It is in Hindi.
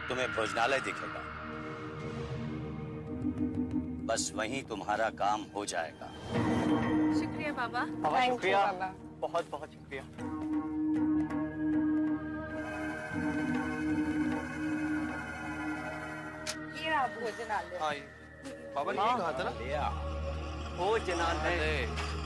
तुम्हें भोजनालय दिखेगा, बस वहीं तुम्हारा काम हो जाएगा। शुक्रिया बाबा। शुक्रिया बाबा, बहुत बहुत शुक्रिया। ये आप भोजनालय। हाँ, बाबा ने यही कहा था ना, भोजनालय।